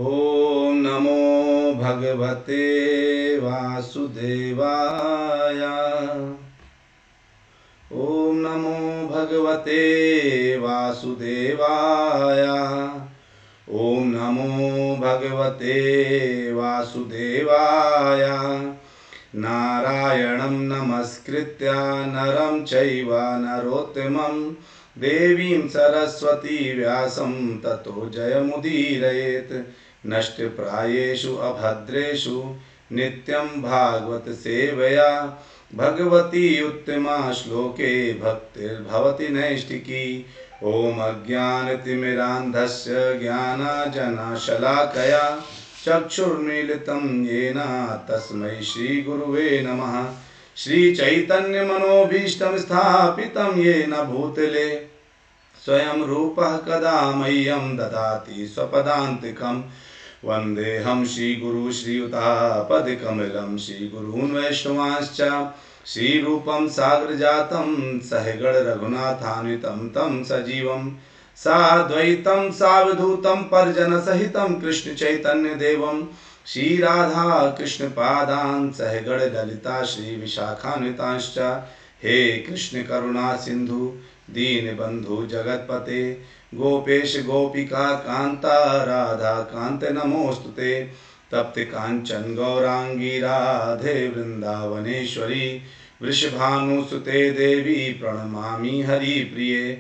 ओम नमो भगवते वासुदेवाय। ओम नमो भगवते वासुदेवाय। ओम नमो भगवते वासुदेवाय। नारायणं नमस्कृत्य नरं चैव नरोत्तमं देवीं सरस्वती व्यासं ततो जयमुदीरयेत्। नष्टप्रायेषु अभद्रेषु नित्यं भागवत सेवया भगवती उत्तमा श्लोके भक्तिर्भवति नैष्टिकी। ओम अज्ञानतिमिरान्धस्य ज्ञानाञ्जनशलाकया चक्षुर्मीलितं येन तस्मै श्रीगुरुवे नमः। श्रीचैतन्यमनोभीष्टं स्थापितं येन भूतले स्वयं रूपः कदा मह्यं ददाति स्वपदान्तिकम्। वन्देऽहं श्रीगुरु श्रीयुतापदकमलं श्रीगुरून् वैष्णवांश्च श्रीरूपं साग्रजातं सहगण रघुनाथान्वितं तं सजीवं साद्वैतं सावधूतं परिजनसहितं कृष्ण चैतन्य देवं श्रीराधा कृष्ण पादान् सहगण ललिता श्री विशाखान्वितांश्च। हे कृष्ण करुणा सिंधु दीनबंधु जगतपते गोपेश गोपिका कांता राधा कांत नमोस्तुते। तप्त कांचन गौरांगी राधे वृंदावनेश्वरी वृषभानुसुते देवी प्रणमामि हरिप्रिये।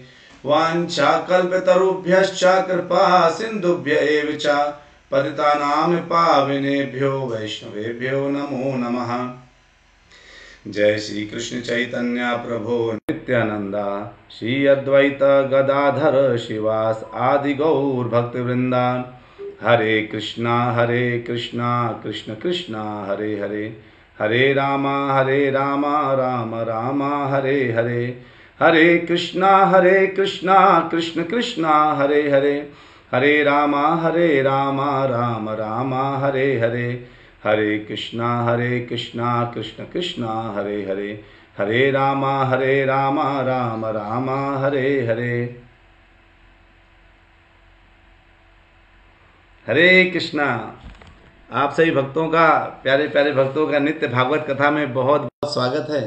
वाञ्छाकल्पतरुभ्यश्च कृपा सिन्धुभ्य एव च पतितानां पावनेभ्यो वैष्णवेभ्यो नमो नमः। जय श्री कृष्ण चैतन्य प्रभो नित्यानंदा श्री अद्वैत गदाधर शिवास आदि गौर भक्त वृंदा। हरे कृष्णा कृष्ण कृष्णा हरे हरे हरे रामा राम राम हरे हरे। हरे कृष्णा कृष्ण कृष्णा हरे हरे हरे रामा राम राम हरे हरे। हरे कृष्णा कृष्ण कृष्णा हरे हरे हरे रामा राम राम हरे हरे। हरे कृष्णा। आप सभी भक्तों का, प्यारे प्यारे भक्तों का नित्य भागवत कथा में बहुत बहुत स्वागत है।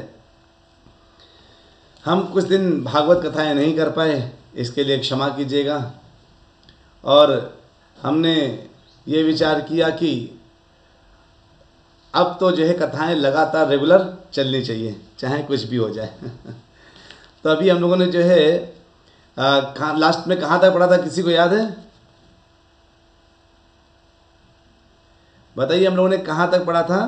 हम कुछ दिन भागवत कथाएं नहीं कर पाए, इसके लिए क्षमा कीजिएगा। और हमने ये विचार किया कि अब तो जो है कथाएं लगातार रेगुलर चलनी चाहिए, चाहे कुछ भी हो जाए। तो अभी हम लोगों ने जो है लास्ट में कहाँ तक पढ़ा था, किसी को याद है? बताइए, हम लोगों ने कहाँ तक पढ़ा था?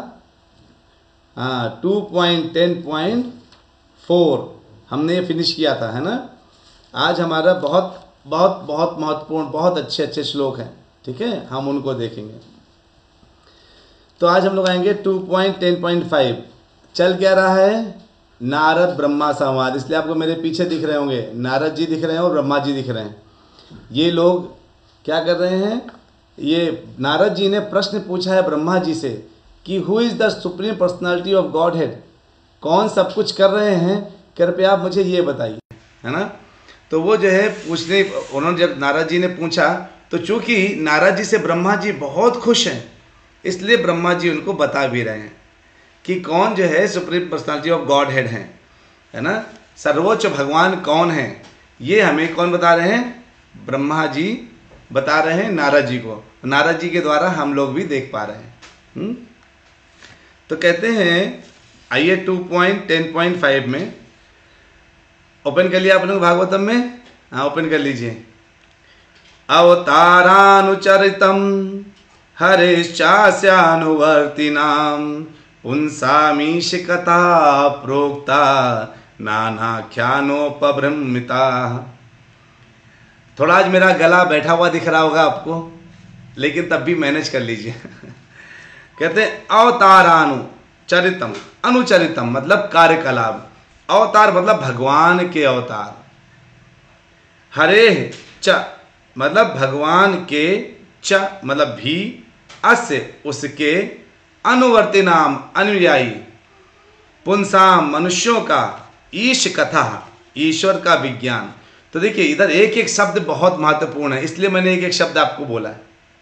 2.10.4 हमने ये फिनिश किया था, है ना। आज हमारा बहुत बहुत बहुत महत्वपूर्ण, बहुत अच्छे अच्छे श्लोक हैं, ठीक है, हम उनको देखेंगे। तो आज हम लोग आएंगे 2.10.5। चल क्या रहा है? नारद ब्रह्मा संवाद। इसलिए आपको मेरे पीछे दिख रहे होंगे, नारद जी दिख रहे हैं और ब्रह्मा जी दिख रहे हैं। ये लोग क्या कर रहे हैं? ये नारद जी ने प्रश्न पूछा है ब्रह्मा जी से कि who is the supreme personality of Godhead, कौन सब कुछ कर रहे हैं, कृपया आप मुझे ये बताइए, है ना। तो वो जो है पूछने, उन्होंने जब नारद जी ने पूछा तो चूंकि नारद जी से ब्रह्मा जी बहुत खुश हैं, इसलिए ब्रह्मा जी उनको बता भी रहे हैं कि कौन जो है supreme personality of God head है ना, सर्वोच्च भगवान कौन है। ये हमें कौन बता रहे हैं? ब्रह्मा जी बता रहे हैं नारद जी को। नारद जी के द्वारा हम लोग भी देख पा रहे हैं। तो कहते हैं, आइए 2.10.5 में ओपन कर लिया आप लोग भागवतम में। हाँ, ओपन कर लीजिए। अवतारानुचरितम हरेश्चास्यानुवर्तिनां पुंसामीश कथा प्रोक्ता नानाख्यानोपभ्रमिता। थोड़ा आज मेरा गला बैठा हुआ दिख रहा होगा आपको, लेकिन तब भी मैनेज कर लीजिए। कहते हैं अवतारानुचरितम, अनुचरितम मतलब कार्यकलाप, अवतार मतलब भगवान के अवतार, हरे च मतलब भगवान के, च मतलब भी, अस्य उसके, अनुवर्ती नाम अनुयायी, पुंसाम मनुष्यों का, ईश कथा ईश्वर का विज्ञान। तो देखिए इधर एक एक शब्द बहुत महत्वपूर्ण है, इसलिए मैंने एक एक शब्द आपको बोला है।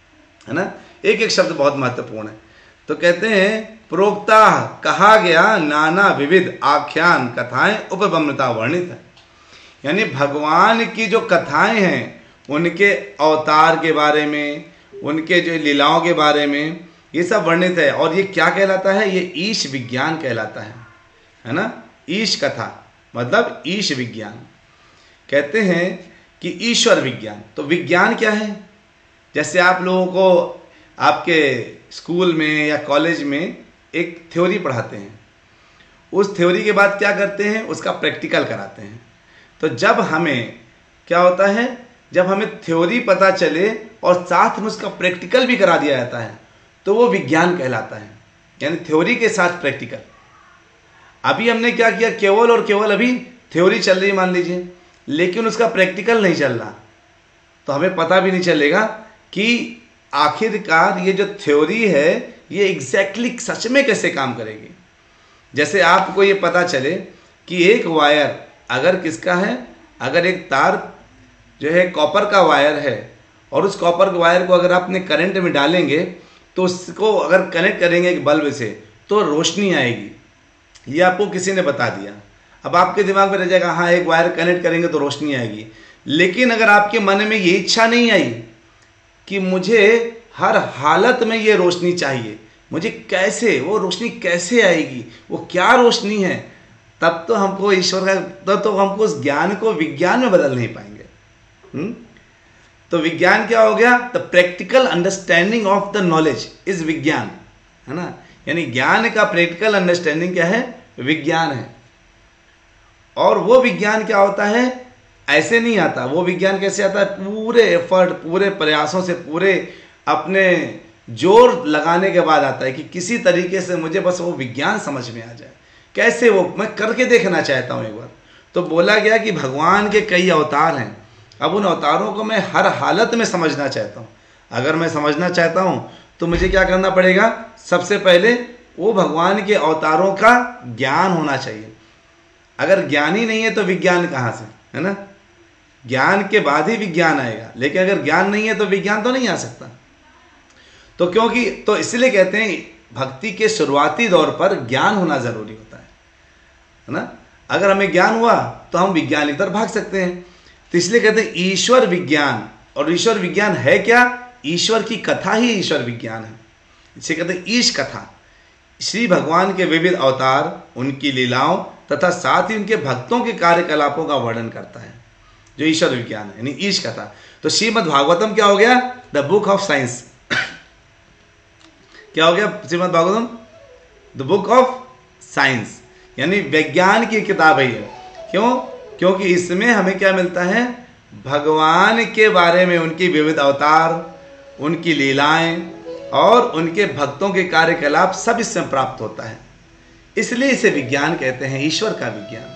है ना। एक एक शब्द बहुत महत्वपूर्ण है। तो कहते हैं प्रोक्ता कहा गया नाना विविध आख्यान कथाएं उपबम्मता वर्णित है। यानी भगवान की जो कथाएं हैं उनके अवतार के बारे में, उनके जो लीलाओं के बारे में, ये सब वर्णित है। और ये क्या कहलाता है? ये ईश विज्ञान कहलाता है ना। ईश कथा मतलब ईश विज्ञान। कहते हैं कि ईश्वर विज्ञान। तो विज्ञान क्या है? जैसे आप लोगों को आपके स्कूल में या कॉलेज में एक थ्योरी पढ़ाते हैं, उस थ्योरी के बाद क्या करते हैं? उसका प्रैक्टिकल कराते हैं। तो जब हमें क्या होता है, जब हमें थ्योरी पता चले और साथ में उसका प्रैक्टिकल भी करा दिया जाता है तो वो विज्ञान कहलाता है। यानी थ्योरी के साथ प्रैक्टिकल। अभी हमने क्या किया, केवल और केवल अभी थ्योरी चल रही मान लीजिए, लेकिन उसका प्रैक्टिकल नहीं चल रहा, तो हमें पता भी नहीं चलेगा कि आखिरकार ये जो थ्योरी है ये एग्जैक्टली सच में कैसे काम करेगी। जैसे आपको ये पता चले कि एक वायर अगर किसका है, अगर एक तार जो है कॉपर का वायर है और उस कॉपर के वायर को अगर आपने करंट में डालेंगे तो उसको अगर कनेक्ट करेंगे एक बल्ब से तो रोशनी आएगी। ये आपको किसी ने बता दिया। अब आपके दिमाग में रह जाएगा हाँ एक वायर कनेक्ट करेंगे तो रोशनी आएगी। लेकिन अगर आपके मन में ये इच्छा नहीं आई कि मुझे हर हालत में ये रोशनी चाहिए, मुझे कैसे वो रोशनी कैसे आएगी, वो क्या रोशनी है, तब तो हमको ईश्वर का तो हमको उस ज्ञान को विज्ञान में बदल नहीं पाएंगे। तो विज्ञान क्या हो गया? The practical understanding of the knowledge is विज्ञान, है ना। यानी ज्ञान का प्रैक्टिकल अंडरस्टैंडिंग क्या है? विज्ञान है। और वो विज्ञान क्या होता है? ऐसे नहीं आता। वो विज्ञान कैसे आता है? पूरे एफर्ट, पूरे प्रयासों से, पूरे अपने जोर लगाने के बाद आता है कि किसी तरीके से मुझे बस वो विज्ञान समझ में आ जाए। कैसे? वो मैं करके देखना चाहता हूँ एक बार। तो बोला गया कि भगवान के कई अवतार हैं, अब उन अवतारों को मैं हर हालत में समझना चाहता हूँ। अगर मैं समझना चाहता हूँ तो मुझे क्या करना पड़ेगा? सबसे पहले वो भगवान के अवतारों का ज्ञान होना चाहिए। अगर ज्ञान ही नहीं है तो विज्ञान कहाँ से, है ना। ज्ञान के बाद ही विज्ञान आएगा, लेकिन अगर ज्ञान नहीं है तो विज्ञान तो नहीं आ सकता। तो क्योंकि तो इसलिए कहते हैं भक्ति के शुरुआती दौर पर ज्ञान होना जरूरी होता है ना। अगर हमें ज्ञान हुआ तो हम विज्ञान की तरफ भाग सकते हैं। तो इसलिए कहते हैं ईश्वर विज्ञान। और ईश्वर विज्ञान है क्या? ईश्वर की कथा ही ईश्वर विज्ञान है। इसे कहते हैं ईश कथा। श्री भगवान के विविध अवतार, उनकी लीलाओं तथा साथ ही उनके भक्तों के कार्यकलापों का वर्णन करता है जो ईश्वर विज्ञान है, यानी ईश कथा। तो श्रीमद् भागवतम क्या हो गया? The book of science. क्या हो गया Shrimad Bhagavatam? The book of science, यानी विज्ञान की किताब है ये। क्यों? क्योंकि इसमें हमें क्या मिलता है? भगवान के बारे में, उनकी विविध अवतार, उनकी लीलाएं और उनके भक्तों के कार्यकलाप सब इसमें प्राप्त होता है। इसलिए इसे विज्ञान कहते हैं, ईश्वर का विज्ञान।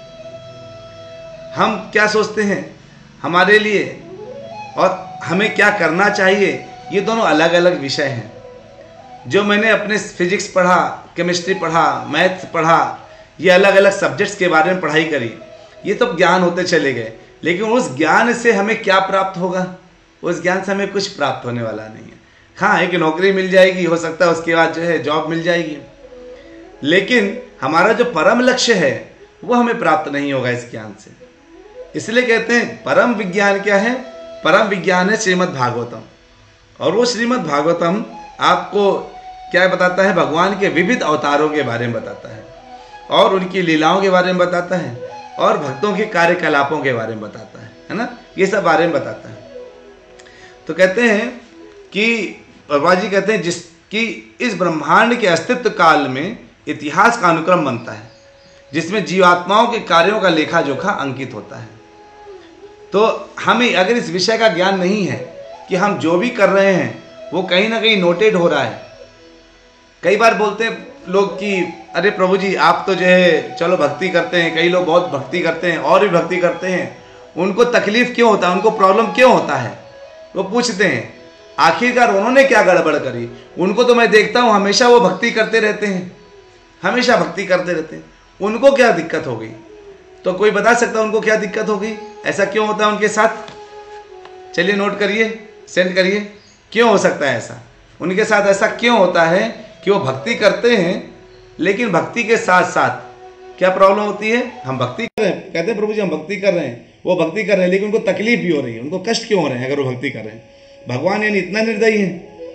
हम क्या सोचते हैं हमारे लिए और हमें क्या करना चाहिए, ये दोनों अलग अलग विषय हैं। जो मैंने अपने फिजिक्स पढ़ा, केमिस्ट्री पढ़ा, मैथ्स पढ़ा, ये अलग अलग सब्जेक्ट्स के बारे में पढ़ाई करी, ये तो ज्ञान होते चले गए। लेकिन उस ज्ञान से हमें क्या प्राप्त होगा? उस ज्ञान से हमें कुछ प्राप्त होने वाला नहीं है। हाँ, एक नौकरी मिल जाएगी, हो सकता है उसके बाद जो है जॉब मिल जाएगी, लेकिन हमारा जो परम लक्ष्य है वो हमें प्राप्त नहीं होगा इस ज्ञान से। इसलिए कहते हैं परम विज्ञान क्या है? परम विज्ञान है श्रीमद् भागवतम। और वो श्रीमद् भागवतम आपको क्या बताता है? भगवान के विविध अवतारों के बारे में बताता है और उनकी लीलाओं के बारे में बताता है और भक्तों के कार्यकलापों के बारे में बताता है ना। ये सब बारे में बताता है। तो कहते हैं कि बाबा जी कहते हैं जिसकी इस ब्रह्मांड के अस्तित्व काल में इतिहास का अनुक्रम बनता है, जिसमें जीवात्माओं के कार्यों का लेखा जोखा अंकित होता है। तो हमें अगर इस विषय का ज्ञान नहीं है कि हम जो भी कर रहे हैं वो कहीं ना कहीं नोटेड हो रहा है। कई बार बोलते हैं लोग कि अरे प्रभु जी आप तो जो है चलो भक्ति करते हैं, कई लोग बहुत भक्ति करते हैं और भी भक्ति करते हैं, उनको तकलीफ क्यों होता है, उनको प्रॉब्लम क्यों होता है? वो पूछते हैं आखिरकार उन्होंने क्या गड़बड़ करी? उनको तो मैं देखता हूँ हमेशा वो भक्ति करते रहते हैं, हमेशा भक्ति करते रहते हैं, उनको क्या दिक्कत हो गई? तो कोई बता सकता है उनको क्या दिक्कत हो गई? ऐसा क्यों होता है उनके साथ? चलिए नोट करिए, सेंड करिए, क्यों हो सकता है ऐसा? उनके साथ ऐसा क्यों होता है कि वो भक्ति करते हैं, लेकिन भक्ति के साथ साथ क्या प्रॉब्लम होती है? हम भक्ति कर रहे हैं, कहते हैं प्रभु जी हम भक्ति कर रहे हैं, वो भक्ति कर रहे हैं, लेकिन उनको तकलीफ भी हो रही है, उनको कष्ट क्यों हो रहे हैं अगर वो भक्ति कर रहे हैं? भगवान यानी इतना निर्दयी है?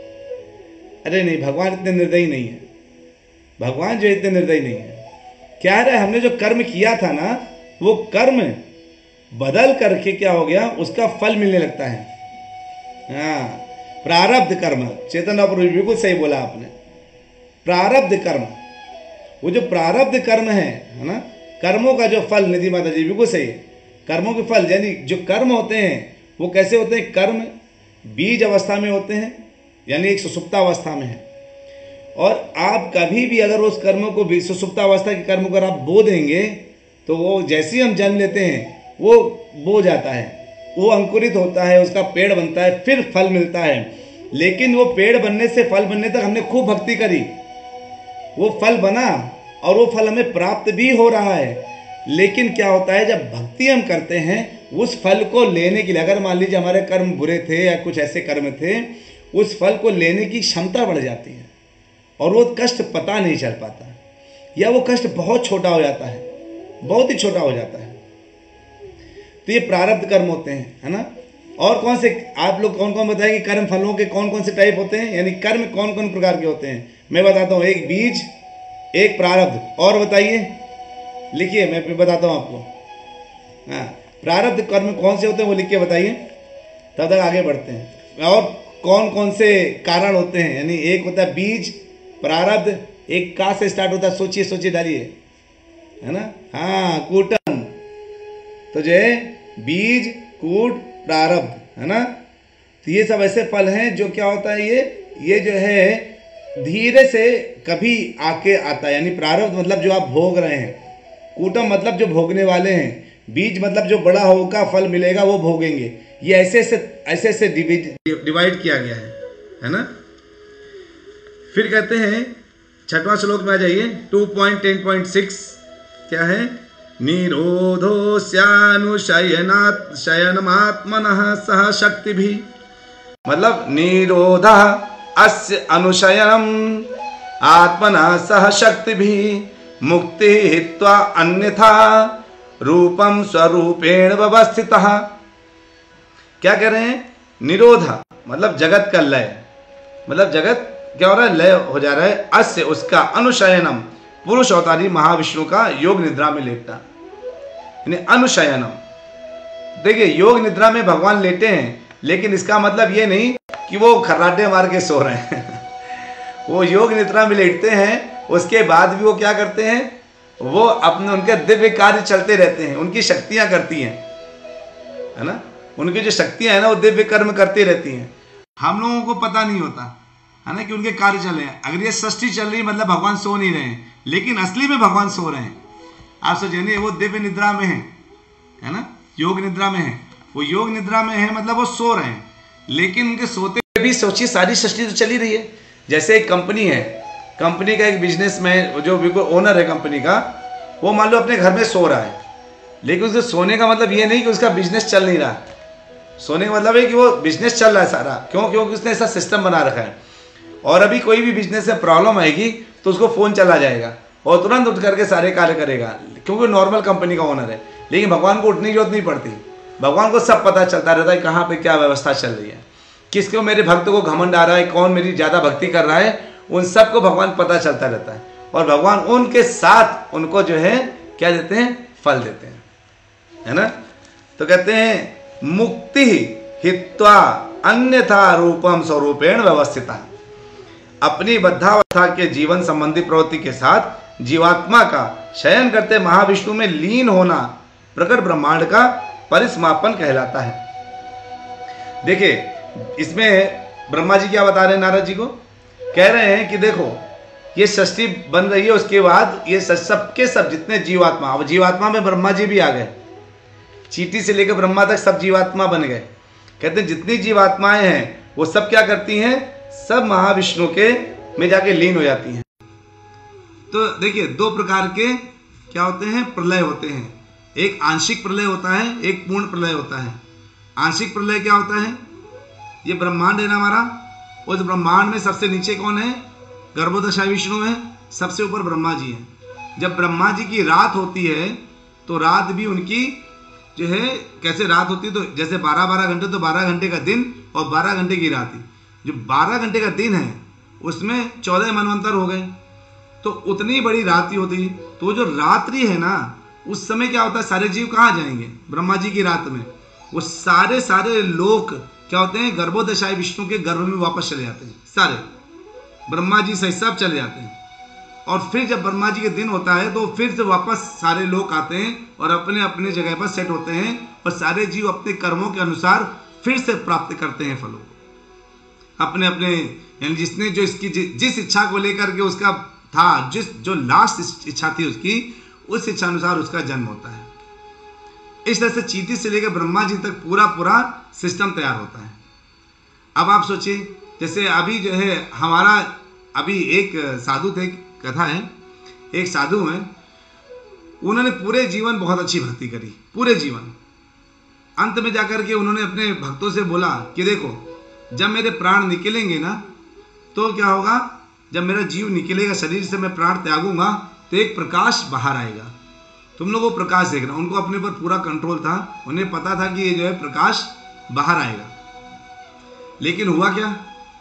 अरे नहीं, भगवान इतने निर्दयी नहीं है। भगवान जो इतने निर्दयी नहीं है, क्या है, हमने जो कर्म किया था ना, वो कर्म बदल करके क्या हो गया, उसका फल मिलने लगता है। हाँ, प्रारब्ध कर्म, चेतन और बिल्कुल सही बोला आपने, प्रारब्ध कर्म। वो जो प्रारब्ध कर्म है ना, कर्मों का जो फल, निधि माता जी बिल्कुल सही है, कर्मों के फल यानी जो कर्म होते हैं वो कैसे होते हैं? कर्म बीज अवस्था में होते हैं, यानी एक सुसुप्तावस्था में है, और आप कभी भी अगर उस कर्मों को भी सुसुप्तावस्था के कर्म को अगर आप बो देंगे तो वो जैसे ही हम जन्म लेते हैं वो बो जाता है, वो अंकुरित होता है, उसका पेड़ बनता है, फिर फल मिलता है। लेकिन वो पेड़ बनने से फल बनने तक हमने खूब भक्ति करी, वो फल बना और वो फल हमें प्राप्त भी हो रहा है। लेकिन क्या होता है, जब भक्ति हम करते हैं उस फल को लेने के लिए, अगर मान लीजिए हमारे कर्म बुरे थे या कुछ ऐसे कर्म थे, उस फल को लेने की क्षमता बढ़ जाती है और वो कष्ट पता नहीं चल पाता, या वो कष्ट बहुत छोटा हो जाता है, बहुत ही छोटा हो जाता है। तो ये प्रारब्ध कर्म होते हैं, है ना। और कौन से, आप लोग कौन कौन बताएंगे कर्म फलों के कौन कौन से टाइप होते हैं, यानी कर्म कौन कौन प्रकार के होते हैं? मैं बताता हूँ, एक बीज, एक प्रारब्ध, और बताइए, लिखिए, मैं फिर बताता हूँ आपको। हाँ, प्रारब्ध कर्म कौन से होते हैं वो लिख के बताइए, तब तक आगे बढ़ते हैं। और कौन कौन से कारण होते हैं, यानी एक होता है बीज, प्रारब्ध, एक का से स्टार्ट होता है, सोचिए सोचिए डालिए, है ना। हाँ, कूटम, तो जो है बीज, कूट, प्रारब्ध, है ना। तो ये सब ऐसे फल हैं जो क्या होता है, ये जो है धीरे से कभी आके आता है, यानी प्रारब्ध मतलब जो आप भोग रहे हैं, कूटम मतलब जो भोगने वाले हैं, बीज मतलब जो बड़ा होगा फल मिलेगा वो भोगेंगे। ये ऐसे डिवाइड किया गया है ना। फिर कहते हैं 6वां श्लोक में आ जाइए, 2.10.6 क्या है? निरोधो शयनमात्मनः सह शक्ति भी, मतलब निरोध अस्य अनुशयनम आत्मनः सह शक्ति भी मुक्ति हित्वा अन्यथा रूपम स्वरूपेण व्यवस्थितः। क्या कह रहे हैं? निरोध मतलब जगत का लय, मतलब जगत क्या हो रहा है, लय हो जा रहा है। अस्य उसका, अनुशयनम पुरुष अवतारी महाविष्णु का योग निद्रा में लेटना, यानी अनुशयनम। देखिए, योग निद्रा में भगवान लेटे हैं, लेकिन इसका मतलब ये नहीं कि वो खर्राटे मार के सो रहे हैं वो योग निद्रा में लेटते हैं, उसके बाद भी वो क्या करते हैं, वो अपने उनके दिव्य कार्य चलते रहते हैं, उनकी शक्तियां करती हैं, है ना। उनकी जो शक्तियां है ना वो दिव्य कर्म करती रहती हैं, हम लोगों को पता नहीं होता है ना कि उनके कार्य चल रहे हैं। अगर ये सृष्टि चल रही है मतलब भगवान सो नहीं रहे हैं, लेकिन असली में भगवान सो रहे हैं। आप सोचिए, वो दिव्य निद्रा में है ना, योग निद्रा में है, वो योग निद्रा में है मतलब वो सो रहे हैं, लेकिन उनके सोते भी सोचिए सारी सृष्टि तो चली रही है। जैसे एक कंपनी है, कंपनी का एक बिजनेसमैन जो बिल्कुल ओनर है कंपनी का, वो मान लो अपने घर में सो रहा है, लेकिन उसके सोने का मतलब ये नहीं कि उसका बिजनेस चल नहीं रहा। सोने का मतलब है कि वो बिजनेस चल रहा है सारा, क्यों? क्योंकि उसने ऐसा सिस्टम बना रखा है। और अभी कोई भी बिजनेस में प्रॉब्लम आएगी तो उसको फ़ोन चला जाएगा और तुरंत उठ करके सारे कार्य करेगा, क्योंकि नॉर्मल कंपनी का ओनर है। लेकिन भगवान को उठने की जरूरत नहीं पड़ती, भगवान को सब पता चलता रहता है कहाँ पे क्या व्यवस्था चल रही है, किसको मेरे भक्त को घमंड आ रहा है, कौन मेरी ज़्यादा भक्ति कर रहा है, उन सबको भगवान पता चलता रहता है। और भगवान उनके साथ उनको जो है क्या देते हैं, फल देते हैं, है ना। तो कहते हैं मुक्ति हित्वा अन्यथा रूपम स्वरूपेण व्यवस्थिता, अपनी बद्धावस्था के जीवन संबंधी प्रवृत्ति के साथ जीवात्मा का शयन करते महाविष्णु में लीन होना प्रकट ब्रह्मांड का परिसमापन कहलाता है। देखिए, इसमें ब्रह्मा जी क्या बता रहे हैं नारद जी को? कह रहे हैं कि देखो, ये सृष्टि बन रही है, उसके बाद ये सबके सब जितने जीवात्मा, अब जीवात्मा में ब्रह्मा जी भी आ गए, चींटी से लेकर ब्रह्मा तक सब जीवात्मा बन गए। कहते हैं जितनी जीवात्माएं हैं वो सब क्या करती हैं, सब महाविष्णु के में जाके लीन हो जाती हैं। तो देखिए, दो प्रकार के क्या होते हैं, प्रलय होते हैं। एक आंशिक प्रलय होता है, एक पूर्ण प्रलय होता है। आंशिक प्रलय क्या होता है? ये ब्रह्मांड है ना हमारा, उस ब्रह्मांड में सबसे नीचे कौन है? गर्भोदशा विष्णु है, सबसे ऊपर ब्रह्मा जी है। जब ब्रह्मा जी की रात होती है तो रात भी उनकी जो है कैसे रात होती है, तो जैसे 12-12 घंटे, तो 12 घंटे का दिन और 12 घंटे की रात। जो 12 घंटे का दिन है उसमें 14 मनवंतर हो गए, तो उतनी बड़ी रात्रि होती। तो जो रात्रि है ना, उस समय क्या होता है, सारे जीव कहाँ जाएंगे? ब्रह्मा जी की रात में वो सारे लोग क्या होते हैं, गर्भोदशाई विष्णु के गर्भ में वापस चले जाते हैं, सारे ब्रह्मा जी से सब चले जाते हैं। और फिर जब ब्रह्मा जी के दिन होता है तो फिर से वापस सारे लोग आते हैं और अपने अपने जगह पर सेट होते हैं, और सारे जीव अपने कर्मों के अनुसार फिर से प्राप्त करते हैं फलों को अपने अपने, यानी जिसने जो इसकी जिस इच्छा को लेकर के उसका था, जो लास्ट इच्छा थी उसकी, उस इच्छा अनुसार उसका जन्म होता है। इस तरह से चींटी से लेकर ब्रह्मा जी तक पूरा सिस्टम तैयार होता है। अब आप सोचिए, जैसे अभी जो है हमारा, अभी एक साधु थे, कथा है, एक साधु हैं, उन्होंने पूरे जीवन बहुत अच्छी भक्ति करी, पूरे जीवन। अंत में जाकर के उन्होंने अपने भक्तों से बोला कि देखो, जब मेरे प्राण निकलेंगे ना तो क्या होगा, जब मेरा जीव निकलेगा शरीर से, मैं प्राण त्यागूंगा, तो एक प्रकाश बाहर आएगा, तुम लोग वो प्रकाश देखना। उनको अपने पर पूरा कंट्रोल था, उन्हें पता था कि ये जो है प्रकाश बाहर आएगा। लेकिन हुआ क्या,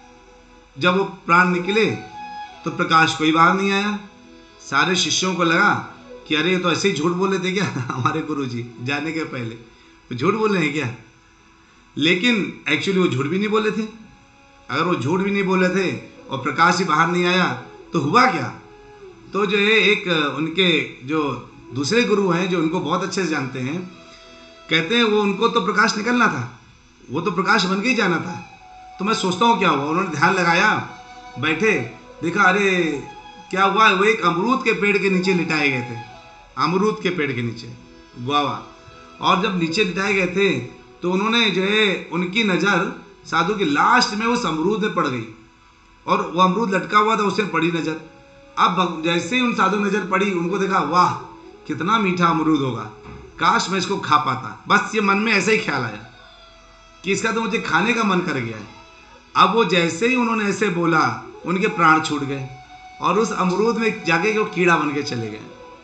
जब वो प्राण निकले तो प्रकाश कोई बाहर नहीं आया। सारे शिष्यों को लगा कि अरे ये तो ऐसे ही झूठ बोले थे क्या हमारे गुरुजी जाने के पहले, तो झूठ बोल रहे हैं क्या? लेकिन एक्चुअली वो झूठ भी नहीं बोले थे। अगर वो झूठ भी नहीं बोले थे और प्रकाश ही बाहर नहीं आया तो हुआ क्या? तो जो है एक उनके जो दूसरे गुरु हैं, जो उनको बहुत अच्छे से जानते हैं, कहते हैं वो उनको तो प्रकाश निकलना था, वो तो प्रकाश बन के ही जाना था। तो मैं सोचता हूँ क्या हुआ, उन्होंने ध्यान लगाया, बैठे, देखा अरे क्या हुआ, वो एक अमरूद के पेड़ के नीचे लिटाए गए थे, अमरूद के पेड़ के नीचे गुआवा। और जब नीचे लिटाए गए थे तो उन्होंने जो है उनकी नज़र साधु की लास्ट में उस अमरूद में पड़ गई, और वो अमरूद लटका हुआ था, उससे पड़ी नज़र। अब जैसे ही उन साधु नज़र पड़ी, उनको देखा वाह कितना मीठा अमरूद होगा, काश मैं इसको खा पाता। बस ये मन में ऐसे ही ख्याल आया कि इसका तो मुझे खाने का मन कर गया है। अब वो जैसे ही उन्होंने ऐसे बोला, उनके प्राण छूट गए और उस अमरूद में जाके वो कीड़ा बन के चले गए।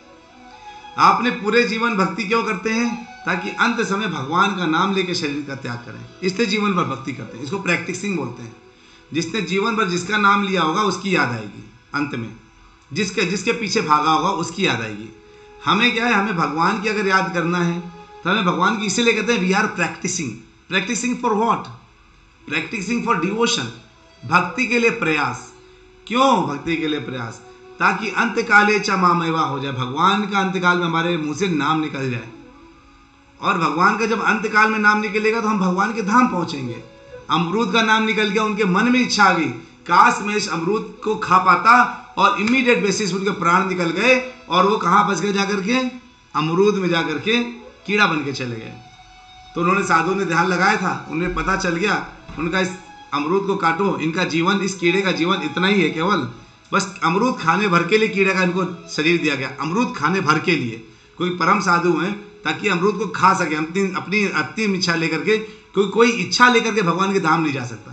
आपने पूरे जीवन भक्ति क्यों करते हैं? ताकि अंत समय भगवान का नाम लेके शरीर का त्याग करें, इसलिए जीवन भर भक्ति करते हैं। इसको प्रैक्टिसिंग बोलते हैं। जिसने जीवन भर जिसका नाम लिया होगा उसकी याद आएगी, अंत में जिसके पीछे भागा होगा उसकी याद आएगी। हमें क्या है, हमें भगवान की अगर याद करना है तो हमें भगवान की इसीलिए कहते हैं we are practising for what? Practising for devotion, भक्ति के लिए प्रयास। क्यों भक्ति के लिए प्रयास? ताकि अंतकाले च मामेवा हो जाए, भगवान का अंतकाल में हमारे मुंह से नाम निकल जाए। और भगवान का जब अंतकाल में नाम निकलेगा तो हम भगवान के धाम पहुंचेंगे। अमरूद का नाम निकल गया, उनके मन में इच्छा आ गई, काश मैं इस अमरूद को खा पाता, और इमीडिएट बेसिस उनके प्राण निकल गए और वो कहाँ बच गए जाकर के? अमरूद में जाकर के कीड़ा बन के चले गए। तो उन्होंने, साधु ने ध्यान लगाया था, उन्हें पता चल गया, उनका इस अमरूद को काटो, इनका जीवन, इस कीड़े का जीवन इतना ही है, केवल बस अमरूद खाने भर के लिए कीड़े का इनको शरीर दिया गया, अमरूद खाने भर के लिए। कोई परम साधु हैं ताकि अमरूद को खा सके, अपनी अंतिम इच्छा लेकर के। कोई इच्छा लेकर के भगवान के धाम नहीं जा सकता।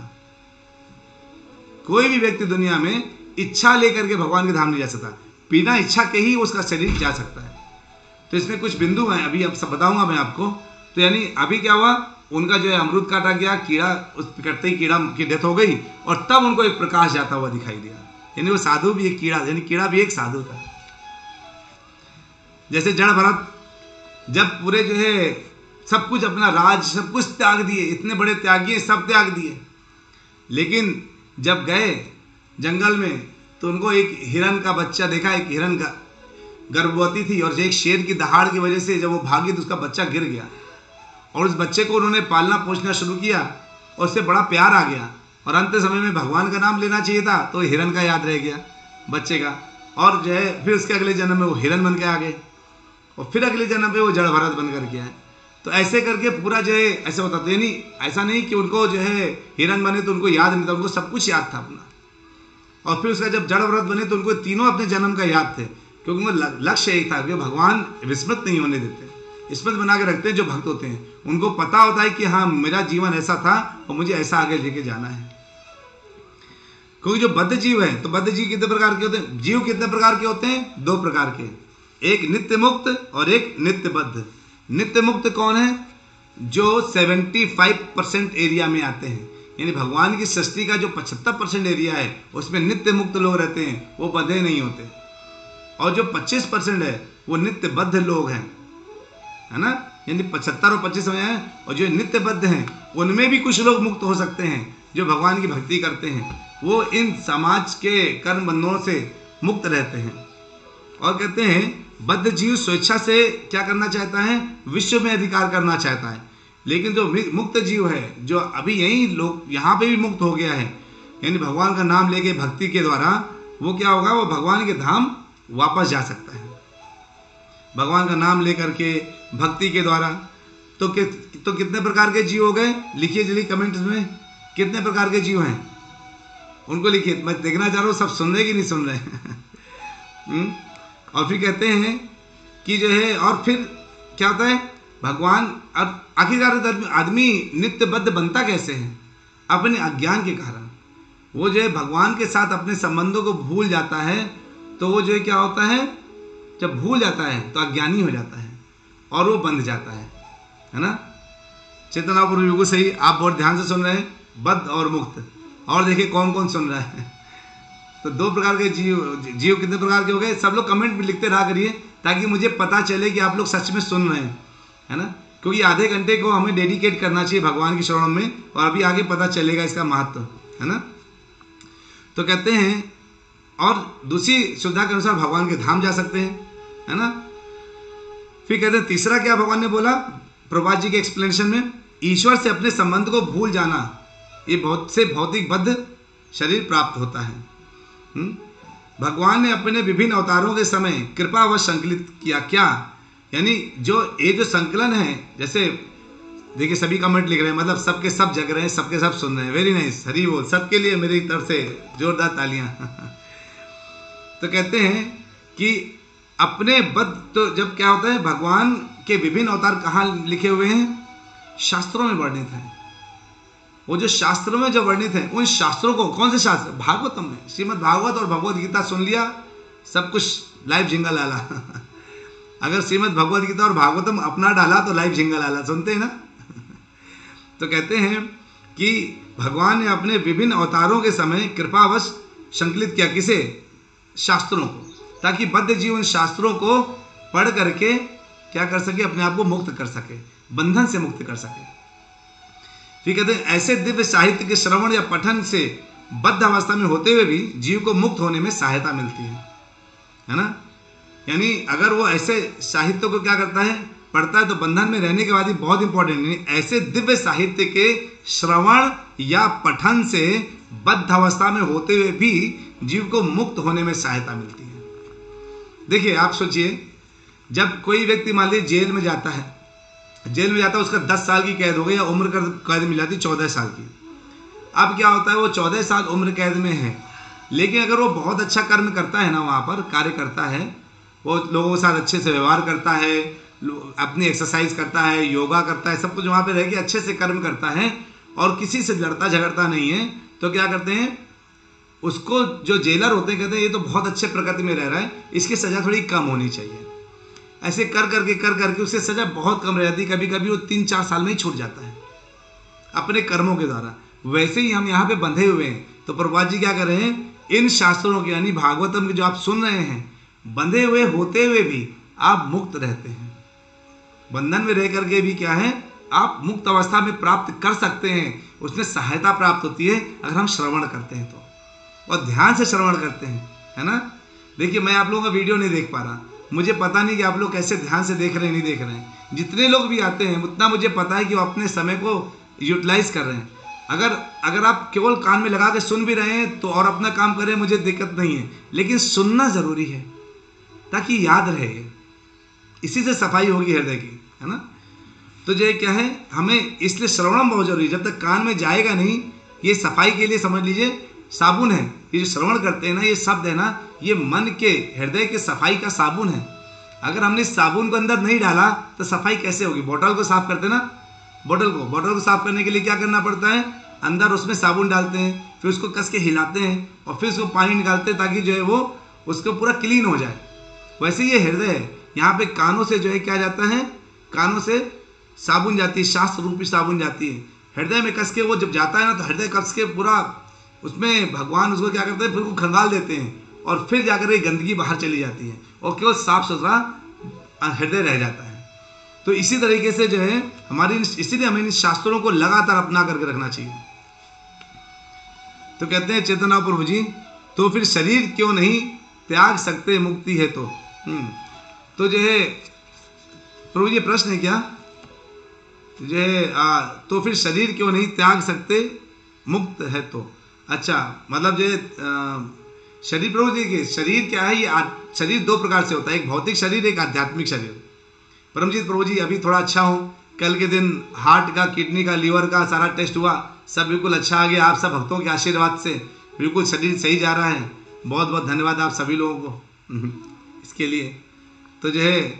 कोई भी व्यक्ति दुनिया में इच्छा लेकर के भगवान के धाम नहीं जा सकता, बिना इच्छा के ही उसका शरीर जा सकता है। तो इसमें कुछ बिंदु हैं, अभी अब सब बताऊंगा मैं आपको। तो यानी अभी क्या हुआ, उनका जो है अमरूद काटा गया, कीड़ा, उस कटते ही कीड़ा की डेथ हो गई, और तब उनको एक प्रकाश जाता हुआ दिखाई दिया। यानी वो साधु भी एक कीड़ा, यानी कीड़ा भी एक साधु था। जैसे जड़ भरत जब पूरे जो है सब कुछ, अपना राज सब कुछ त्याग दिए, इतने बड़े त्यागी सब त्याग दिए, लेकिन जब गए जंगल में तो उनको एक हिरन का बच्चा देखा, एक हिरन का गर्भवती थी, और एक शेर की दहाड़ की वजह से जब वो भागी तो उसका बच्चा गिर गया, और उस बच्चे को उन्होंने पालना पोसना शुरू किया, और उससे बड़ा प्यार आ गया। और अंत समय में भगवान का नाम लेना चाहिए था तो हिरन का याद रह गया बच्चे का, और जो है फिर उसके अगले जन्म में वो हिरन बन के आ गए, और फिर अगले जन्म में वो जड़ भरत बन करके आए। तो ऐसे करके पूरा जो है ऐसा होता था। यानी ऐसा नहीं कि उनको जो है हिरन बने तो उनको याद नहीं था, उनको सब कुछ याद था अपना। और फिर उसका जब जड़ भरत बने तो उनको तीनों अपने जन्म का याद थे, क्योंकि उनका लक्ष्य यही था कि भगवान विस्मृत नहीं होने देते, स्मृत बना के रखते हैं जो भक्त होते हैं। उनको पता होता है कि हाँ मेरा जीवन ऐसा था और मुझे ऐसा आगे लेके जाना है। क्योंकि जो बद्ध जीव है, तो बद्ध जीव कितने प्रकार के होते हैं? जीव कितने प्रकार के होते हैं? 2 प्रकार के, एक नित्य मुक्त और एक नित्य बद्ध। नित्य मुक्त कौन है? जो 75% एरिया में आते हैं, यानी भगवान की सृष्टि का जो 75% एरिया है उसमें नित्य मुक्त लोग रहते हैं, वो बद्धे नहीं होते। और जो 25% है वो नित्य बद्ध लोग हैं, है ना, यानी 75 और 25 में है। और जो नित्य बद्ध हैं उनमें भी कुछ लोग मुक्त हो सकते हैं जो भगवान की भक्ति करते हैं, वो इन समाज के कर्म बंधनों से मुक्त रहते हैं। और कहते हैं बद्ध जीव स्वेच्छा से क्या करना चाहता है? विश्व में अधिकार करना चाहता है। लेकिन जो मुक्त जीव है, जो अभी यही लोग यहाँ पे भी मुक्त हो गया है, यानी भगवान का नाम लेके भक्ति के द्वारा, वो क्या होगा? वो भगवान के धाम वापस जा सकता है भगवान का नाम लेकर के, भक्ति के द्वारा। तो कितने प्रकार के जीव हो गए? लिखिए जल्दी कमेंट्स में, कितने प्रकार के जीव हैं उनको लिखिए। मैं देखना चाह रहा हूँ सब सुन रहे कि नहीं सुन रहे। और फिर कहते हैं कि जो है, और फिर क्या होता है? भगवान, अब आखिरकार आदमी नित्यबद्ध बनता कैसे है? अपने अज्ञान के कारण। वो जो है भगवान के साथ अपने संबंधों को भूल जाता है, तो वो जो है क्या होता है? जब भूल जाता है तो अज्ञानी हो जाता है और वो बंध जाता है ना। चेतनापुर बिल्कुल सही, आप बहुत ध्यान से सुन रहे हैं, बद्ध और मुक्त। और देखिए कौन कौन सुन रहा है। तो 2 प्रकार के जीव कितने प्रकार के हो गए? सब लोग कमेंट में लिखते रहा करिए ताकि मुझे पता चले कि आप लोग सच में सुन रहे हैं, है ना। क्योंकि आधे घंटे को हमें डेडिकेट करना चाहिए भगवान की शरणों में, और अभी आगे पता चलेगा इसका महत्व, है ना। तो कहते हैं, और दूसरी सुविधा के अनुसार भगवान के धाम जा सकते हैं, है ना। फिर कहते हैं तीसरा क्या भगवान ने बोला प्रभुपाद जी के एक्सप्लेनेशन में? ईश्वर से अपने संबंध को भूल जाना, ये बहुत से भौतिक बद्ध शरीर प्राप्त होता है। भगवान ने अपने विभिन्न अवतारों के समय कृपावश संकलित किया। क्या? यानी जो संकलन है, जैसे देखिए सभी कमेंट लिख रहे हैं, मतलब सबके सब जग रहे हैं, सबके सब सुन रहे हैं। वेरी नाइस, हरी बोल, सबके लिए मेरी तरफ से जोरदार तालियां। तो कहते हैं कि अपने बद्ध, तो जब क्या होता है, भगवान के विभिन्न अवतार कहाँ लिखे हुए हैं? शास्त्रों में वर्णित है। वो जो शास्त्रों में जो वर्णित है, उन शास्त्रों को, कौन से शास्त्र? भागवतम में, श्रीमद् भागवत और भगवद गीता सुन लिया, सब कुछ लाइव झिंगल आला। अगर श्रीमद् भगवद गीता और भागवतम अपना डाला तो लाइव झिंगल आला, सुनते हैं ना। तो कहते हैं कि भगवान ने अपने विभिन्न अवतारों के समय कृपावश संकलित किया, किसे? शास्त्रों को, ताकि बद्ध जीवन शास्त्रों को पढ़ करके क्या कर सके? अपने आप को मुक्त कर सके, बंधन से मुक्त कर सके। फिर कहते हैं ऐसे दिव्य साहित्य के श्रवण या पठन से बद्ध अवस्था में होते हुए भी जीव को मुक्त होने में सहायता मिलती है ना। यानी अगर वो ऐसे साहित्य को क्या करता है? पढ़ता है, तो बंधन में रहने के बाद ही बहुत इंपॉर्टेंट, ऐसे दिव्य साहित्य के श्रवण या पठन से बद्ध अवस्था में होते हुए भी जीव को मुक्त होने में सहायता मिलती है। देखिए आप सोचिए, जब कोई व्यक्ति मान लीजिए जेल में जाता है, उसका 10 साल की कैद हो गई या उम्र कैद मिल जाती 14 साल की। अब क्या होता है, वो 14 साल उम्र कैद में है, लेकिन अगर वो बहुत अच्छा कर्म करता है ना, वहाँ पर कार्य करता है, वो लोगों के साथ अच्छे से व्यवहार करता है, अपनी एक्सरसाइज करता है, योगा करता है, सब कुछ वहाँ पे रह के अच्छे से कर्म करता है और किसी से लड़ता झगड़ता नहीं है, तो क्या करते हैं, उसको जो जेलर होते हैं कहते हैं ये तो बहुत अच्छे प्रकृति में रह रहा है, इसकी सज़ा थोड़ी कम होनी चाहिए। ऐसे कर करके उससे सज़ा बहुत कम रह जाती, कभी कभी वो 3-4 साल में ही छूट जाता है अपने कर्मों के द्वारा। वैसे ही हम यहाँ पे बंधे हुए हैं, तो प्रभुपाद जी क्या कर रहे हैं, इन शास्त्रों के यानी भागवतम के जो आप सुन रहे हैं, बंधे हुए होते हुए भी आप मुक्त रहते हैं। बंधन में रह करके भी क्या है, आप मुक्त अवस्था में प्राप्त कर सकते हैं। उसमें सहायता प्राप्त होती है अगर हम श्रवण करते हैं तो, और ध्यान से श्रवण करते हैं, है ना। देखिए मैं आप लोगों का वीडियो नहीं देख पा रहा, मुझे पता नहीं कि आप लोग कैसे ध्यान से देख रहे हैं, नहीं देख रहे हैं। जितने लोग भी आते हैं उतना मुझे पता है कि वो अपने समय को यूटिलाइज कर रहे हैं। अगर आप केवल कान में लगा के सुन भी रहे हैं तो और अपना काम करें, मुझे दिक्कत नहीं है, लेकिन सुनना जरूरी है ताकि याद रहे। इसी से सफाई होगी हृदय की, है ना। तो जो क्या है, हमें इसलिए श्रवणम बहुत जरूरी है। जब तक कान में जाएगा नहीं, ये सफाई के लिए समझ लीजिए साबुन है। ये जो श्रवण करते हैं ना, ये शब्द है ना, ये मन के हृदय के सफाई का साबुन है। अगर हमने इस साबुन को अंदर नहीं डाला तो सफाई कैसे होगी। बोतल को साफ करते ना, बोतल को साफ करने के लिए क्या करना पड़ता है, अंदर उसमें साबुन डालते हैं, फिर उसको कस के हिलाते हैं और फिर उसको पानी निकालते हैं ताकि जो है वो उसको पूरा क्लीन हो जाए। वैसे ये हृदय है, यहाँ पे कानों से जो है क्या जाता है, कानों से साबुन जाती है, शास्त्र रूपी साबुन जाती है। हृदय में कस के वो जब जाता है ना, तो हृदय कस के पूरा उसमें भगवान उसको क्या करते हैं, फिर वो खंगाल देते हैं और फिर जाकर ये गंदगी बाहर चली जाती है और केवल साफ सुथरा हृदय रह जाता है। तो इसी तरीके से जो है हमारी, इसीलिए हमें इन शास्त्रों को लगातार अपना करके रखना चाहिए। तो कहते हैं चेतना प्रभु जी, तो फिर शरीर क्यों नहीं त्याग सकते, मुक्ति है तो जो है प्रभु जी प्रश्न है क्या, जो है तो फिर शरीर क्यों नहीं त्याग सकते, मुक्त है तो। अच्छा, मतलब जो शरीर, प्रभु जी के शरीर क्या है, ये शरीर दो प्रकार से होता है, एक भौतिक शरीर, एक आध्यात्मिक शरीर। परमजीत प्रभु जी अभी थोड़ा अच्छा हो, कल के दिन हार्ट का, किडनी का, लीवर का सारा टेस्ट हुआ, सब बिल्कुल अच्छा आ गया। आप सब भक्तों के आशीर्वाद से बिल्कुल शरीर सही जा रहा है। बहुत बहुत धन्यवाद आप सभी लोगों को इसके लिए। तो जो है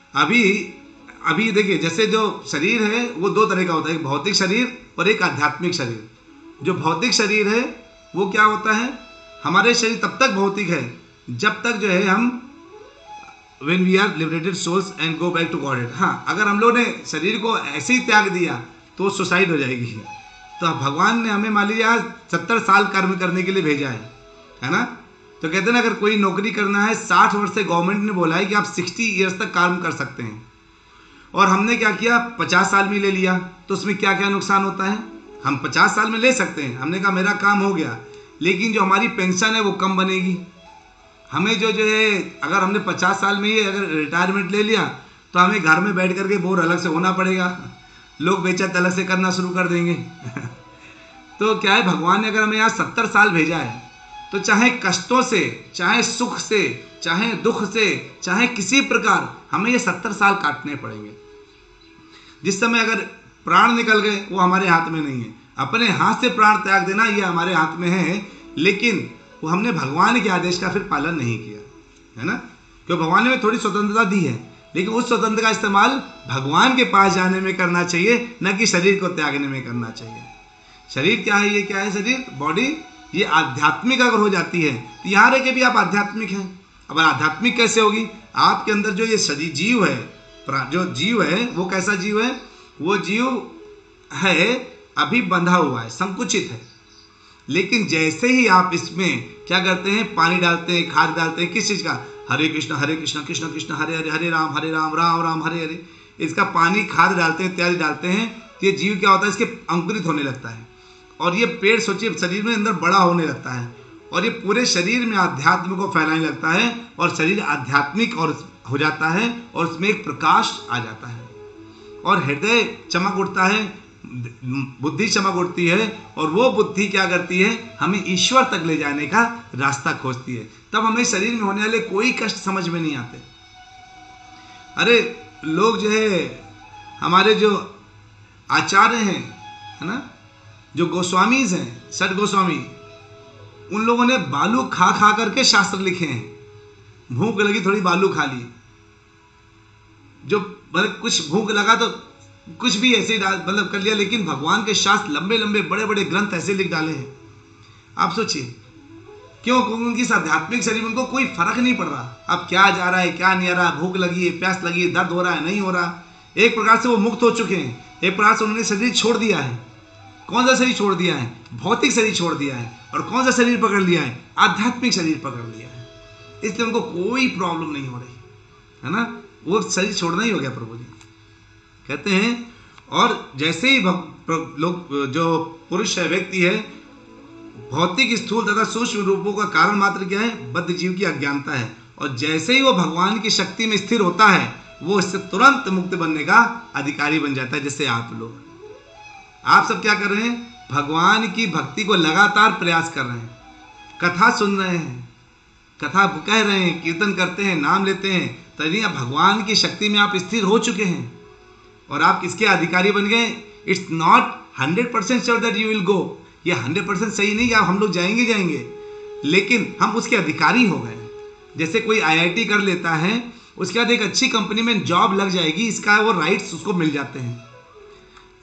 अभी देखिए, जैसे जो शरीर है वो दो तरह का होता है, एक भौतिक शरीर और एक आध्यात्मिक शरीर। जो भौतिक शरीर है वो क्या होता है, हमारे शरीर तब तक भौतिक है जब तक जो है हम when we are liberated souls and go back to Godhead। हाँ, अगर हम लोग ने शरीर को ऐसे ही त्याग दिया तो सुसाइड हो जाएगी। तो भगवान ने हमें मान लीजिए 70 साल कर्म करने के लिए भेजा है ना। तो कहते हैं ना, अगर कोई नौकरी करना है 60 वर्ष से गवर्नमेंट ने बोला है कि आप 60 ईयर्स तक काम कर सकते हैं, और हमने क्या किया 50 साल में ले लिया, तो उसमें क्या क्या नुकसान होता है। हम 50 साल में ले सकते हैं, हमने कहा मेरा काम हो गया, लेकिन जो हमारी पेंशन है वो कम बनेगी। हमें जो है अगर हमने 50 साल में ही अगर रिटायरमेंट ले लिया तो हमें घर में बैठ करके बोर अलग से होना पड़ेगा, लोग बेचत अलग से करना शुरू कर देंगे तो क्या है, भगवान ने अगर हमें यहाँ 70 साल भेजा है तो चाहे कष्टों से, चाहे सुख से, चाहे दुख से, चाहे किसी प्रकार हमें ये 70 साल काटने पड़ेंगे। जिस समय अगर प्राण निकल गए वो हमारे हाथ में नहीं है, अपने हाथ से प्राण त्याग देना ये हमारे हाथ में है, लेकिन वो हमने भगवान के आदेश का फिर पालन नहीं किया, है ना। क्योंकि भगवान ने हमें थोड़ी स्वतंत्रता दी है, लेकिन उस स्वतंत्रता का इस्तेमाल भगवान के पास जाने में करना चाहिए, न कि शरीर को त्यागने में करना चाहिए। शरीर क्या है, ये क्या है, शरीर बॉडी, ये आध्यात्मिक अगर हो जाती है तो यहाँ रह के भी आप आध्यात्मिक हैं। अब आध्यात्मिक कैसे होगी, आपके अंदर जो ये शरीर जीव है, जो जीव है वो कैसा जीव है, वो जीव है अभी बंधा हुआ है, संकुचित है। लेकिन जैसे ही आप इसमें क्या करते हैं, पानी डालते हैं, खाद डालते हैं, किस चीज का, हरे कृष्ण कृष्ण कृष्ण हरे हरे, हरे राम राम राम हरे हरे, इसका पानी खाद डालते हैं, इत्यादि डालते हैं, ये जीव क्या होता है, इसके अंकुरित होने लगता है और ये पेड़ सोचिए शरीर में अंदर बड़ा होने लगता है और ये पूरे शरीर में आध्यात्म को फैलाने लगता है और शरीर आध्यात्मिक और हो जाता है और उसमें एक प्रकाश आ जाता है और हृदय चमक उठता है, बुद्धि चमक उठती है और वो बुद्धि क्या करती है, हमें ईश्वर तक ले जाने का रास्ता खोजती है। तब हमें शरीर में होने वाले कोई कष्ट समझ में नहीं आते। अरे लोग जो है हमारे जो आचार्य हैं, है ना, जो गोस्वामीज हैं, 6 गोस्वामी, उन लोगों ने बालू खा खा करके शास्त्र लिखे हैं। भूख लगी थोड़ी बालू खा ली, जो मतलब कुछ भूख लगा तो कुछ भी ऐसे मतलब कर लिया, लेकिन भगवान के शास्त्र लंबे लंबे बड़े बड़े ग्रंथ ऐसे लिख डाले हैं। आप सोचिए क्यों, उनकी आध्यात्मिक शरीर में उनको कोई फर्क नहीं पड़ रहा, अब क्या जा रहा है क्या नहीं आ रहा, भूख लगी है, प्यास लगी है, दर्द हो रहा है नहीं हो रहा। एक प्रकार से वो मुक्त हो चुके हैं, एक प्रकार से उन्होंने शरीर छोड़ दिया है। कौन सा शरीर छोड़ दिया है, भौतिक शरीर छोड़ दिया है, और कौन सा शरीर पकड़ लिया है, आध्यात्मिक शरीर पकड़ लिया है। इसलिए उनको कोई प्रॉब्लम नहीं हो रही, है ना, वो शरीर छोड़ना ही हो गया। प्रभु जी कहते हैं, और जैसे ही लोग जो पुरुष है, व्यक्ति है, भौतिक स्थूल तथा सूक्ष्म रूपों का कारण मात्र क्या है, बद्ध जीव की अज्ञानता है, और जैसे ही वो भगवान की शक्ति में स्थिर होता है वो इससे तुरंत मुक्त बनने का अधिकारी बन जाता है। जैसे आप लोग, आप सब क्या कर रहे हैं, भगवान की भक्ति को लगातार प्रयास कर रहे हैं, कथा सुन रहे हैं, कथा कह रहे हैं, कीर्तन करते हैं, नाम लेते हैं, तभी आप भगवान की शक्ति में आप स्थिर हो चुके हैं और आप किसके अधिकारी बन गए। It's not 100% sure that you will go, ये 100% सही नहीं कि हम लोग जाएंगे, लेकिन हम उसके अधिकारी हो गए। जैसे कोई IIT कर लेता है, उसके बाद एक अच्छी कंपनी में जॉब लग जाएगी, इसका वो राइट्स उसको मिल जाते हैं।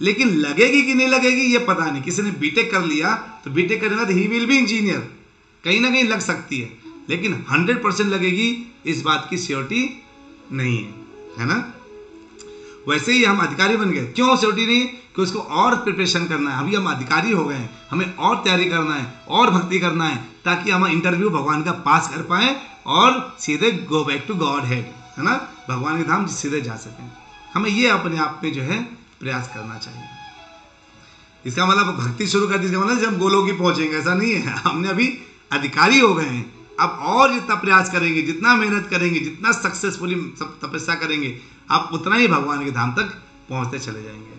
लेकिन लगेगी कि नहीं लगेगी ये पता नहीं। किसी ने बीटेक कर लिया तो बीटेक करने के बाद ही विल बी इंजीनियर, कहीं ना कहीं लग सकती है, लेकिन 100% लगेगी इस बात की श्योरिटी नहीं है ना। वैसे ही हम अधिकारी बन गए, क्यों श्योरिटी नहीं? कि उसको और प्रिपरेशन करना है। अभी हम अधिकारी हो गए हैं, हमें और तैयारी करना है और भक्ति करना है, ताकि हम इंटरव्यू भगवान का पास कर पाए और सीधे go back to God head, है ना, भगवान के धाम सीधे जा सकें। हमें ये अपने आप में जो है प्रयास करना चाहिए। इसका मतलब भक्ति शुरू कर दी, इसका मतलब जब गोलोक की पहुंचेंगे, ऐसा नहीं है। हमने अभी अधिकारी हो गए हैं, अब और जितना प्रयास करेंगे, जितना मेहनत करेंगे, जितना सक्सेसफुली तपस्या करेंगे, आप उतना ही भगवान के धाम तक पहुंचते चले जाएंगे।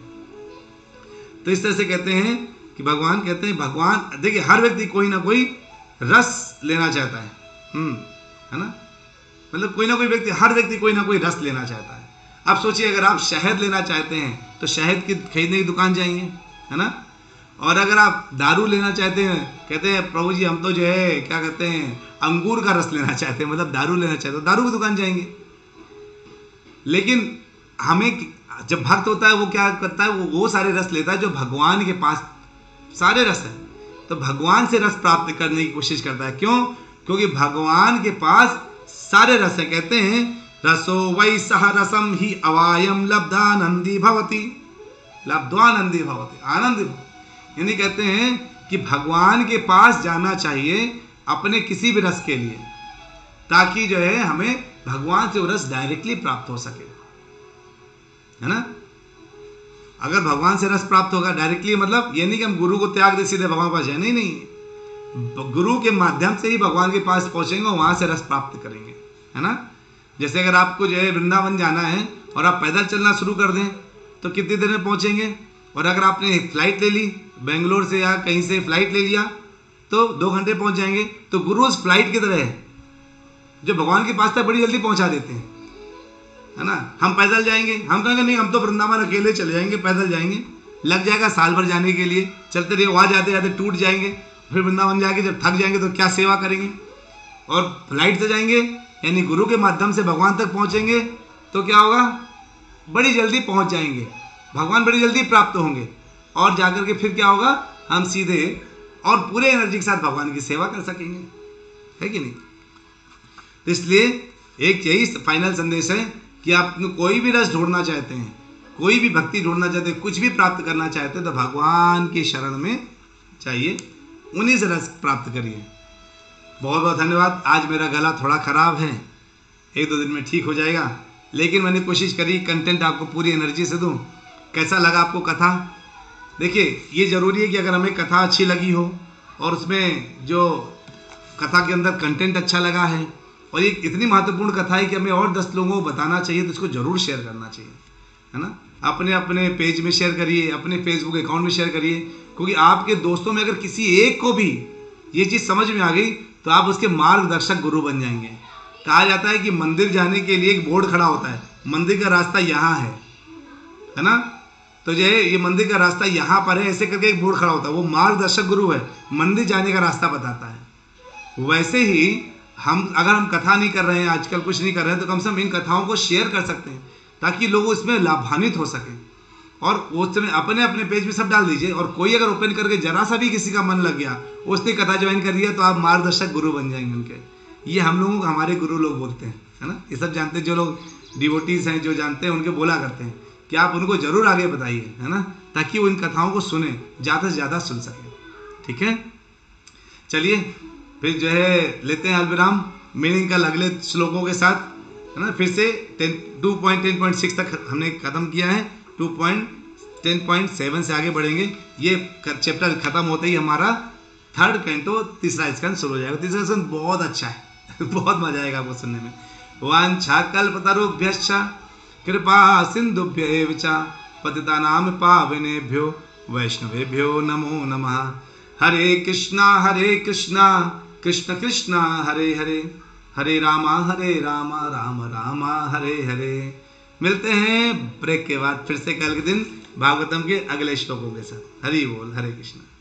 तो इस तरह से कहते हैं कि भगवान कहते हैं, भगवान देखिए हर व्यक्ति कोई ना कोई रस लेना चाहता है, है ना, मतलब कोई ना कोई व्यक्ति, हर व्यक्ति कोई ना कोई रस लेना चाहता है। अब सोचिए अगर आप शहद लेना चाहते हैं तो शहद की खरीदने की दुकान जाएंगे, है ना, और अगर आप दारू लेना चाहते हैं, कहते हैं प्रभु जी हम तो जो है क्या कहते हैं अंगूर का रस लेना चाहते हैं, मतलब दारू लेना चाहते हैं, दारू की दुकान जाएंगे। लेकिन हमें जब भक्त होता है वो क्या करता है, वो सारे रस लेता है जो भगवान के पास सारे रस है, तो भगवान से रस प्राप्त करने की कोशिश करता है। क्यों? क्योंकि भगवान के पास सारे रस है। कहते हैं रसो वै सह रसम ही अवायम लब्धानंदी भवती, लब्ध्वानंदी भवती, आनंदी भवती। यानी कहते हैं कि भगवान के पास जाना चाहिए अपने किसी भी रस के लिए, ताकि जो है हमें भगवान से वो रस डायरेक्टली प्राप्त हो सके, है ना। अगर भगवान से रस प्राप्त होगा डायरेक्टली, मतलब ये नहीं कि हम गुरु को त्याग दे सीधे भगवान के पास जाए, नहीं नहीं, गुरु के माध्यम से ही भगवान के पास पहुंचेंगे और वहां से रस प्राप्त करेंगे, है ना। जैसे अगर आपको जो है वृंदावन जाना है और आप पैदल चलना शुरू कर दें तो कितनी देर में पहुंचेंगे, और अगर आपने फ्लाइट ले ली बेंगलोर से या कहीं से फ्लाइट ले लिया तो 2 घंटे पहुंच जाएंगे। तो गुरु उस फ्लाइट की तरह है जो भगवान के पास तक बड़ी जल्दी पहुंचा देते हैं, है ना। हम पैदल जाएंगे, हम कहेंगे नहीं हम तो वृंदावन अकेले चले जाएंगे, पैदल जाएंगे, लग जाएगा साल भर जाने के लिए, चलते रहिए, वहाँ जाते जाते टूट जाएंगे, फिर वृंदावन जाके जब थक जाएंगे तो क्या सेवा करेंगे। और फ्लाइट से जाएंगे यानी गुरु के माध्यम से भगवान तक पहुँचेंगे तो क्या होगा, बड़ी जल्दी पहुँच जाएंगे, भगवान बड़ी जल्दी प्राप्त होंगे, और जाकर के फिर क्या होगा, हम सीधे और पूरे एनर्जी के साथ भगवान की सेवा कर सकेंगे, है कि नहीं। तो इसलिए एक यही फाइनल संदेश है कि आप कोई भी रस ढूंढना चाहते हैं, कोई भी भक्ति ढूंढना चाहते हैं, कुछ भी प्राप्त करना चाहते हैं तो भगवान की शरण में चाहिए, उन्हीं से रस प्राप्त करिए। बहुत बहुत धन्यवाद। आज मेरा गला थोड़ा खराब है, 1-2 दिन में ठीक हो जाएगा, लेकिन मैंने कोशिश करी कंटेंट आपको पूरी एनर्जी से दूं। कैसा लगा आपको कथा? देखिए ये जरूरी है कि अगर हमें कथा अच्छी लगी हो और उसमें जो कथा के अंदर कंटेंट अच्छा लगा है और ये इतनी महत्वपूर्ण कथा है कि हमें और 10 लोगों को बताना चाहिए, तो इसको जरूर शेयर करना चाहिए, है ना। अपने अपने पेज में शेयर करिए, अपने फेसबुक अकाउंट में शेयर करिए, क्योंकि आपके दोस्तों में अगर किसी एक को भी ये चीज़ समझ में आ गई तो आप उसके मार्गदर्शक गुरु बन जाएंगे। कहा जाता है कि मंदिर जाने के लिए एक बोर्ड खड़ा होता है, मंदिर का रास्ता यहाँ है ना, तो जो है ये मंदिर का रास्ता यहाँ पर है, ऐसे करके एक बोर्ड खड़ा होता है, वो मार्गदर्शक गुरु है, मंदिर जाने का रास्ता बताता है। वैसे ही अगर हम कथा नहीं कर रहे हैं, आजकल कुछ नहीं कर रहे हैं, तो कम से कम इन कथाओं को शेयर कर सकते हैं ताकि लोग इसमें लाभान्वित हो सकें। और उस समय अपने अपने पेज में सब डाल दीजिए, और कोई अगर ओपन करके जरा सा भी किसी का मन लग गया, उसने कथा ज्वाइन कर दिया, तो आप मार्गदर्शक गुरु बन जाएंगे उनके। ये हम लोगों को हमारे गुरु लोग बोलते हैं, है ना। ये सब जानते हैं, जो लोग डिवोटीज हैं, जो जानते हैं, उनके बोला करते हैं कि आप उनको जरूर आगे बताइए, है ना, ताकि वो इन कथाओं को सुने, ज़्यादा से ज़्यादा सुन सकें। ठीक है, चलिए फिर जो है लेते हैं अल्विराम, मीनिंग कल अगले श्लोकों के साथ, है ना। फिर से 2.10.6 तक हमने खत्म किया है, 2.10.7 से आगे बढ़ेंगे। ये चैप्टर खत्म होते ही हमारा 3rd कैंटो 3रा स्कंद शुरू हो जाएगा। 3रा स्कंद बहुत अच्छा है बहुत मजा आएगा आपको सुनने में। वांछा कल्पतरुभ्यश्च कृपा सिंधुभ्य एव च पतितानां पावनेभ्यो वैष्णवेभ्यो नमो नमः। हरे कृष्णा कृष्ण कृष्णा हरे हरे, हरे रामा राम राम हरे हरे। मिलते हैं ब्रेक के बाद फिर से कल के दिन भागवतम के अगले श्लोकों के साथ। हरि बोल, हरे कृष्णा।